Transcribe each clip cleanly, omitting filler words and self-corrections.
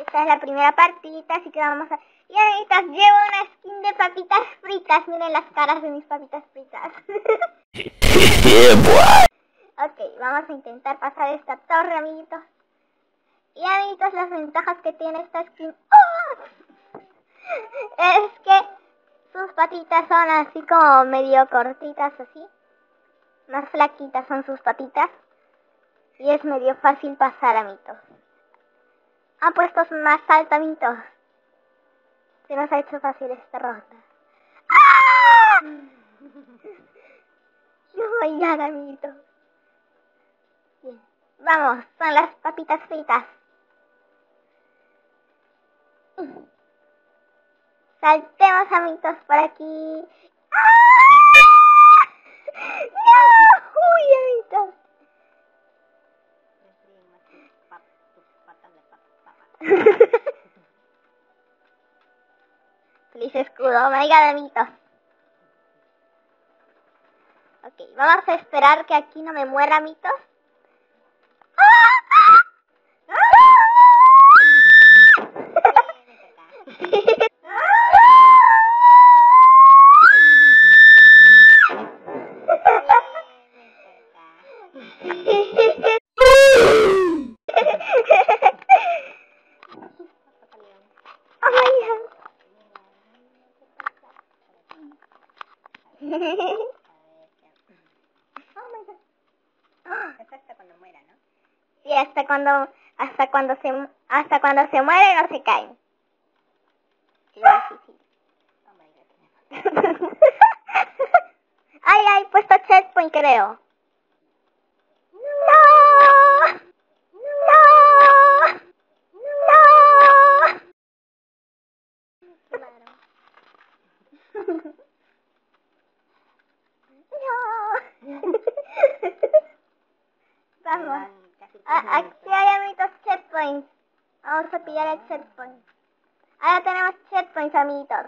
esta es la primera partida, así que vamos a... Y amiguitos, llevo una skin de papitas fritas. Miren las caras de mis papitas fritas. Ok, vamos a intentar pasar esta torre, amiguitos. Y amiguitos, las ventajas que tiene esta skin... ¡Oh! Es que sus patitas son así como medio cortitas, así. Más flaquitas son sus patitas. Y es medio fácil pasar, amiguitos. Han puesto más alto, amiguitos. Se nos ha hecho fácil esta ronda. ¡Ah! No voy a, amiguitos. Bien. Vamos, son las papitas fritas. Saltemos, amiguitos, por aquí. ¡Ah! ¡No! ¡Uy, amiguitos! Feliz escudo, oh my god, amiguitos. Ok, vamos a esperar que aquí no me muera, amiguitos. Oh my god. Eso hasta cuando muera, ¿no? Sí, hasta cuando se muere no se caen. Sí, sí, sí. Oh my god. Ay, puesto checkpoint, creo. ¡No! ¡No! ¡No! Claro. ¡No! Vamos. Casi Aquí hay amiguitos checkpoints. Vamos a pillar el checkpoint. Ahora tenemos checkpoints, amiguitos.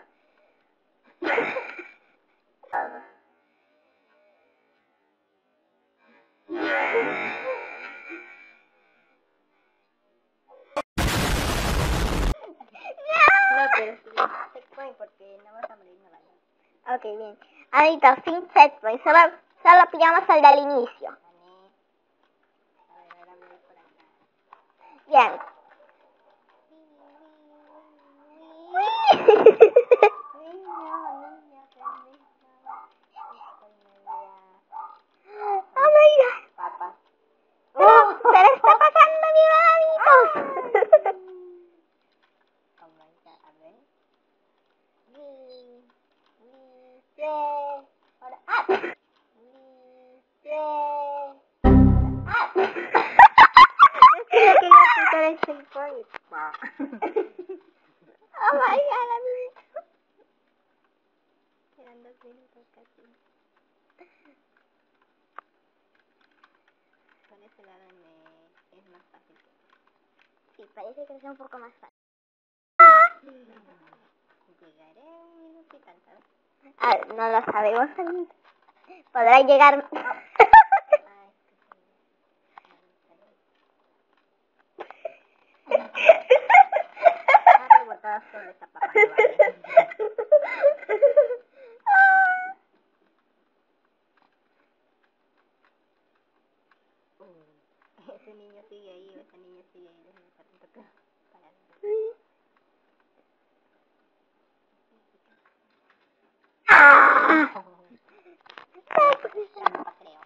No, pero sí, checkpoint porque no vas a morir, no vale. Ok, bien. Amiguitos, sin checkpoint. Solo pillamos el del inicio. A ver, ahora voy por acá. Bien. Oh my god. Papa. Se le está pasando mi amiguitos. Oh my god, a ver. Ahora, es que le quería apuntar el checkpoint. Oh my god, amiguitos. Quedan 2 minutos casi. Con ese lado es más fácil. Sí, parece que es un poco más fácil. Llegaré un minuto y tanto. No lo sabemos, amiguitos. Podrá llegar... Ha rebotado solo esa papa. No vale. Ese niño sigue ahí o esa niña sigue ahí. Déjame hacer un toque. Trampa, creo.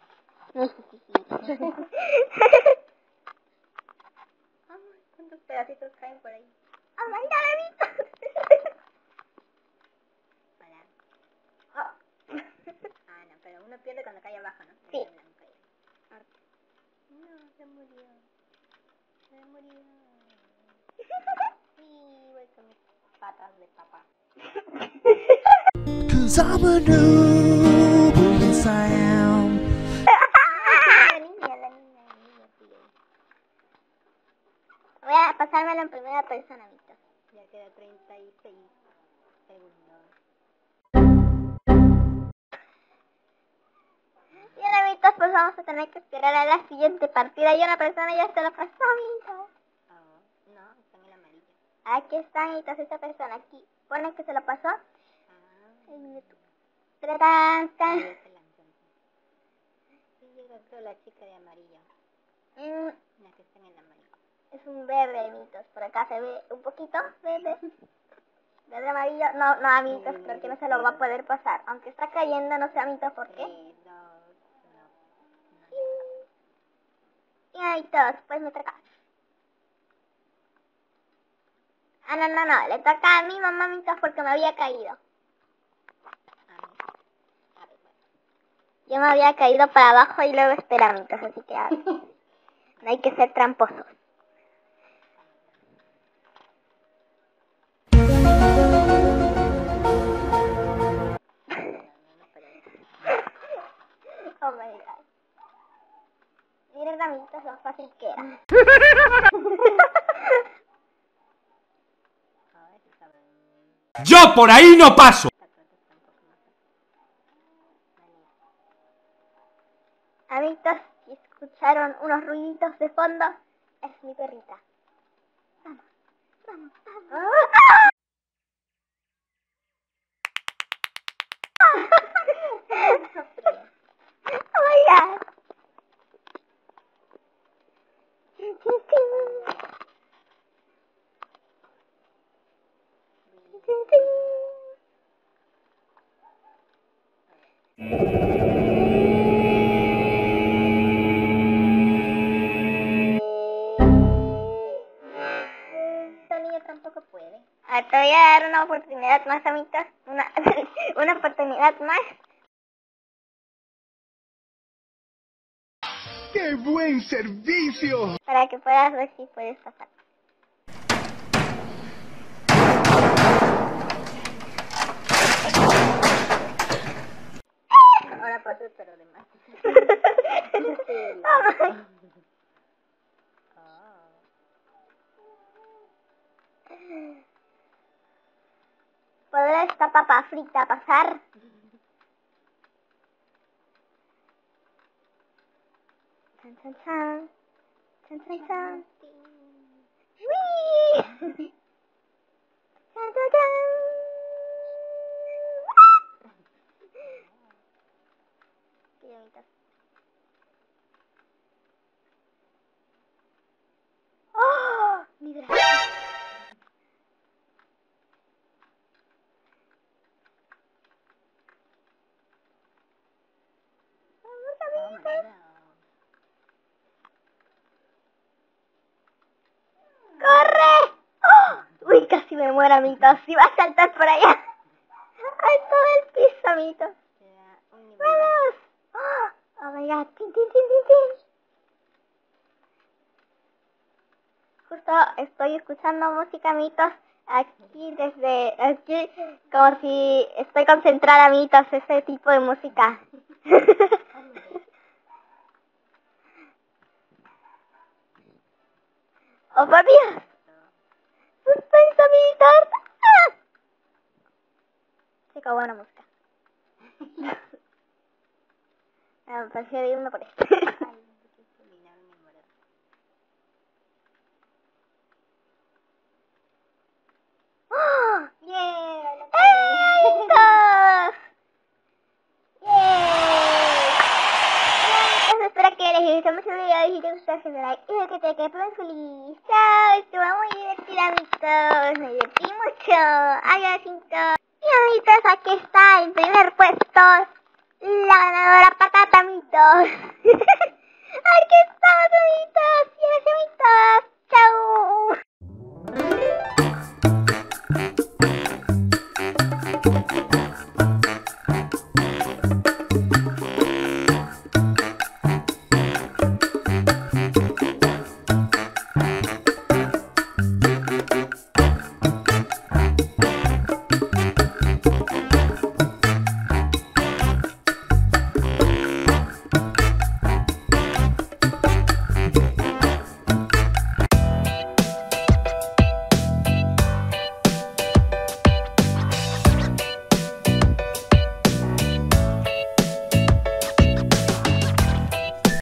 ¿Cuántos pedacitos caen por ahí? Oh my god, amiguitos. Para. No, pero uno pierde cuando cae abajo, ¿no? Sí. No, se murió. Se murió. Sí, voy con mis patas de papá. 'Cause I'm a noob, yes I am. La niña sigue. Voy a pasármelo en primera persona, amiguitos. Ya queda 36 segundos. Bien, amiguitos, pues vamos a tener que esperar a la siguiente partida. Y una persona ya se la pasó, amiguitos. Oh, no, está en el amarillo. Aquí está, amiguitos, esta persona aquí. Pone que se lo pasó. Tan, tan. Sí, llega creo la chica de amarillo. La que está en el amarillo. Es un verde, amiguitos. Por acá se ve un poquito verde. Verde amarillo. No, no, amiguitos, creo que no se lo va a poder pasar. Aunque está cayendo, no sé, amiguitos, por qué. 3, 2, 1. Y amiguitos, pues me toca. Ah, no, no, no. Le toca a mi mamá, amiguitos, porque me había caído. Yo me había caído para abajo y luego espera, amiguitos, así que no hay que ser tramposos. Oh my god. Miren, amiguitos, lo fácil que era. Yo por ahí no paso. Amiguitos, si escucharon unos ruiditos de fondo, es mi perrita. Vamos, vamos, vamos. Oh my god. Chin, chin, chin. Chin, chin. Sonido tampoco puede. Te voy a dar una oportunidad más, amiguitos. Una oportunidad más. ¡Qué buen servicio! Para que puedas ver si puedes pasar. Ahora pasó, pero de más. ¿Podrá esta papa frita pasar? Chan, chan, chan. Chan, chan, chan. ¡Wii! Chan, chan, chan. Sí, amiguitos. ¡Oh! ¡Mi brazo! ¡Vamos, amiguitos! ¡Corre! ¡Oh! Uy, casi me muero, amiguitos. Si va a saltar por allá. ¡Ay, todo el piso, amiguitos! ¡Vamos! ¡Oh, my god! ¡Tin, tin, tin, tin, tin! Justo estoy escuchando música, amiguitos. Aquí, desde aquí, como si estoy concentrada, amiguitos, ese tipo de música. ¡Oh, por Dios! ¡Suspenso, amiguitos! ¡Ah! Chica, buena música. Prefiero irme por esto. ¡Oh! ¡Yeah! ¡Amiguitos! ¡Yeah! Espero que les guste mucho el video y si te gustó, denle like y que te quede feliz. ¡Chao! Estuvo muy divertido, amiguitos. Me divertí mucho. Adiós, amiguitos. Y amiguitos, aquí está en primer puesto la ganadora patata, amiguitos. Aquí estamos, amiguitos. Y amiguitos.